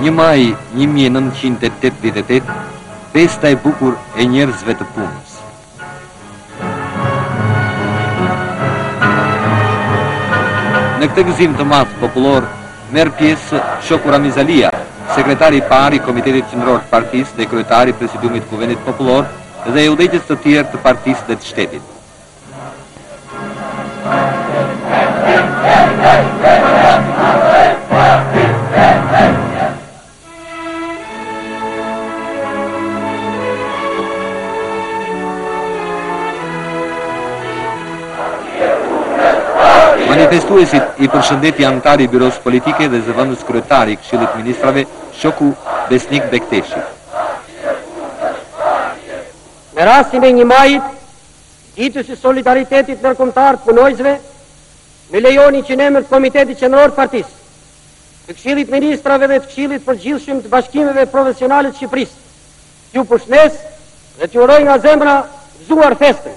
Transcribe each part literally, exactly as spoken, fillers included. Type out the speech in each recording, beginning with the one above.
një maj një mijë e nëntëqind e tetëdhjetë e tetë, festa e bukur e njerëzve të punës. Në këtë gëzim të madh popullor, merr pjesë shoku Ramiz Alia, sekretari i parë i Komitetit Qendror të Partisë dhe kryetari i Presidiumit të Kuvendit Popullor dhe udhëheqës të tjerë të partisë dhe të shtetit. Manifestuesit i përshëndeti anëtari i Byros Politike dhe zëvendës kryetari i Këshillit Ministrave, shoku Besnik Bekteshi. Në rastin e një majit, ditës së solidaritetit ndërkombëtar të punojësve, me lejoni që në emër të Komitetit Qendror të Partisë, të Këshillit Ministrave dhe të Këshillit Përgjithshëm të Bashkimeve Profesionale të Shqipërisë, t'ju përshëndes dhe t'ju uroj nga zemra gëzuar festën.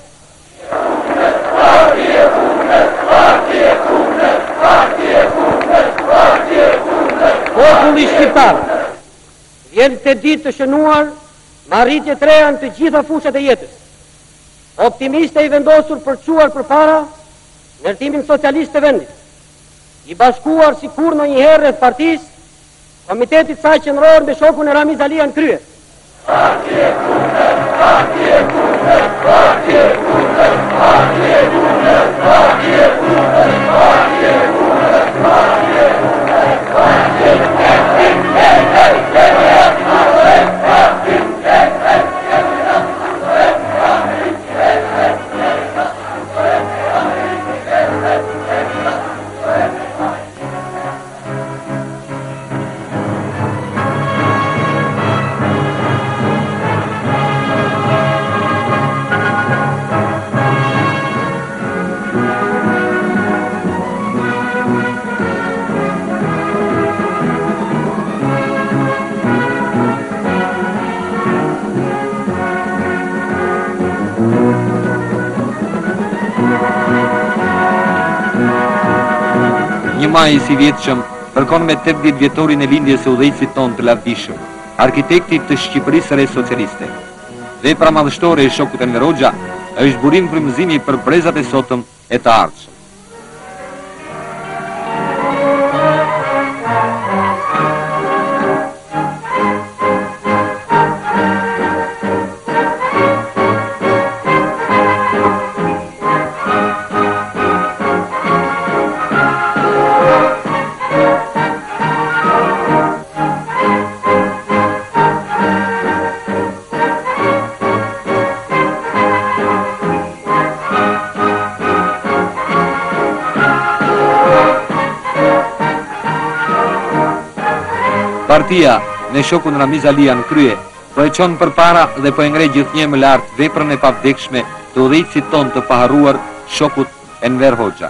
Populli shqiptar vjen të ditë të shënuar me arritje të reja në të gjitha fushat e jetës. Optimiste i vendosur për çuar përpara ndërtimin socialist të vendit, i bashkuar si kur në një herë rreth partisë, komitetit saj qendror me shokun e Ramiz Alia në krye. Partije kundër, partije kundër, partije kundër, partije kundër, partije kundër, partije kundër, partije kundër, partije Një maj i si vjetëshëm përkon me tetëdhjetë vjetorin e lindjes së udhëheqësit ton të lavdishëm, arkitektit të Shqipërisë re socialiste. Vepra madhështore e shokut Enver Hoxha është burim frymëzimi për brezat e sotëm e të ardhshëm. Partia me shokun Ramiz Alia në krye po e çon përpara dhe po e ngre gjithnjë më lart veprën e pavdekshme të udhëheqësit ton të paharruar, shokut Enver Hoxha.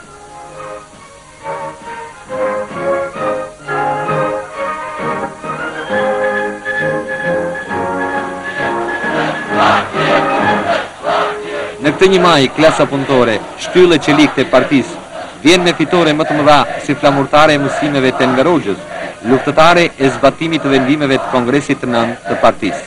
Në këtë një maj, klasa punëtore, shtyllë e çelikët e partisë, vjen me fitore më të mëdha si flamurtare e mësimeve të Enver Hoxhës, luftëtare e zbatimit të vendimeve të Kongresit të nëntë të partisë.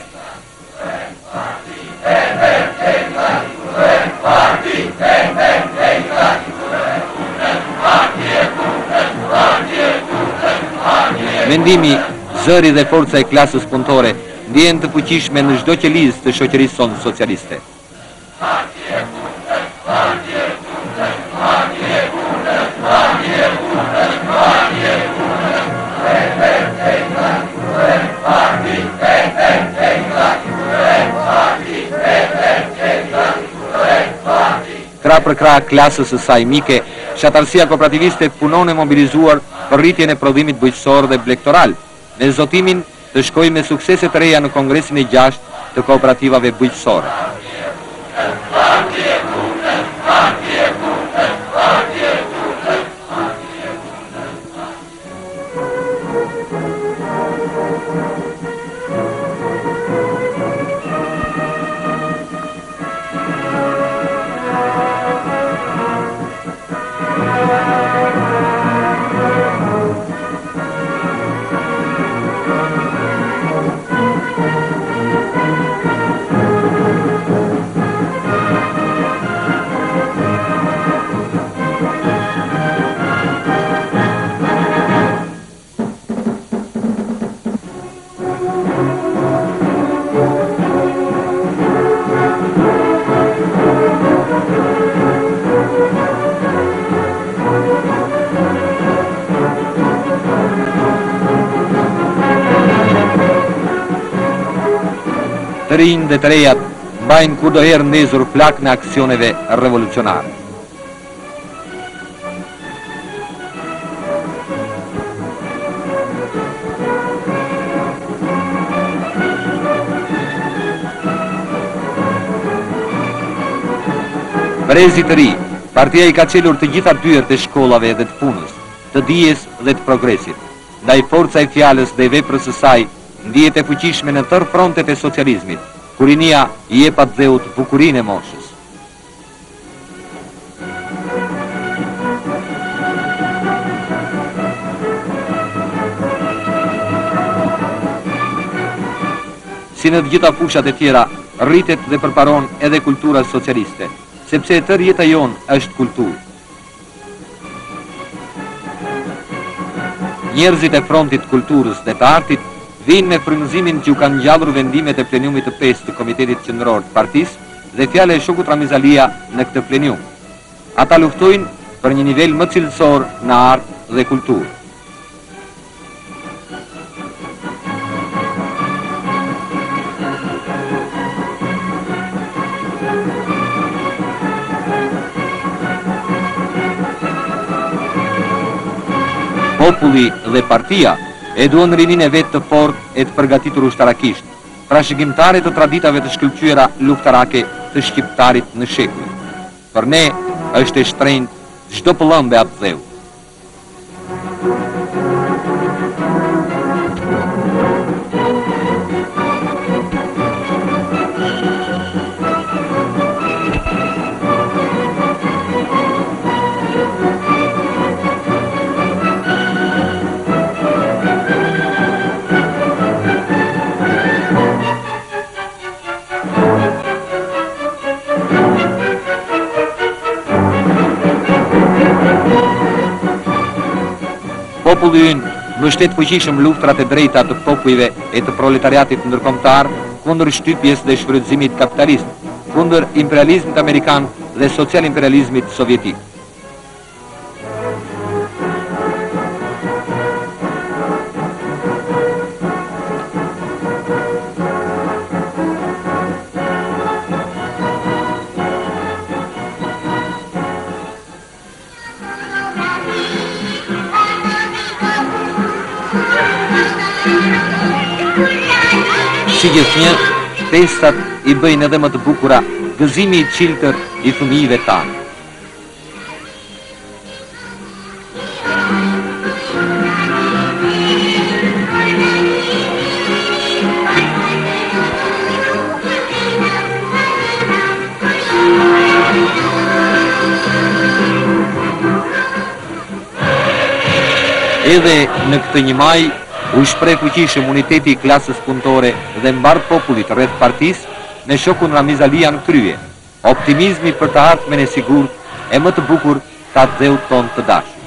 Mendimi, zëri dhe forca e klasës punëtore ndjen të fuqishme në çdo qelizë të shoqërisë sonë socialiste. Krah për krah klasës së saj mike, shatarësia kooperativiste punon e mobilizuar për rritjen e prodhimit bujqësor dhe blegtoral, me zotimin të shkojë me suksese të reja në Kongresin e gjashtë të kooperativave bujqësore. të rinj dhe të rejat mbajnë kudoherë ndezur plak në aksioneve revolucionare. Brezi të ri, partia i ka qelur të gjitha dyert e shkollave dhe të punës, të dijes dhe të progresit. Ndaj forca e fjalës dhe veprës së saj, ndihet e fuqishme në tërë frontet e socializmit, kur rinia i jepat dheut bukurinë e moshës. Si në të gjitha fushat e tjera, rritet dhe përparon edhe kultura socialiste, sepse tërë jeta jonë është kulturë. Njerëzit e frontit kulturës dhe të artit vinë me frymëzimin që u kanë ngjallur vendimet e pleniumit të pestë të Komitetit Qendror të Partisë dhe fjala e shokut Ramizalia në këtë plenium. Ata luftojnë për një nivel më cilësor në art dhe kulturë. Populli dhe partia e duan rinin e vetë të fort e të përgatitur ushtarakisht, pra shëgjimtare të traditave të shkëlqyera luftarake të shqiptarit në shekuj. Për ne është e shtrenjtë çdo pëllëmbe atë dheu. Populli ynë mbështet fuqishëm luftrat e drejta të popujve e të proletariatit ndërkombëtar kundër shtypjes dhe shfrytëzimit kapitalist, kundër imperializmit amerikan dhe social imperializmit sovjetik. Si gjithnjë, festat i bëjnë edhe më të bukura gëzimi i çiltër i fëmijëve tanë. Edhe në këtë një maj, u shpreh fuqishëm uniteti i klasës punëtore dhe mbar popullit rreth partisë me shokun Ramizalia në krye. Optimizmi për të ardhmen e sigurt e më të bukur ta dheut ton të dashur.